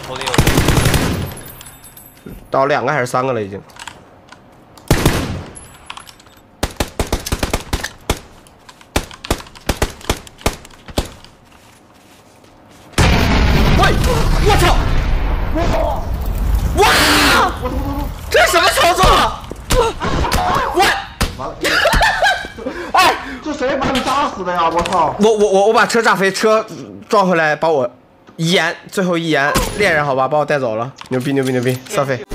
头顶有。 到2个还是3个了已经。喂，我操！哇！这什么操作？我，哎， 这谁把你炸死的呀？我操！ 我把车炸飞，车撞回来把我最后一言恋人好吧，把我带走了，牛逼牛逼牛逼，上飞。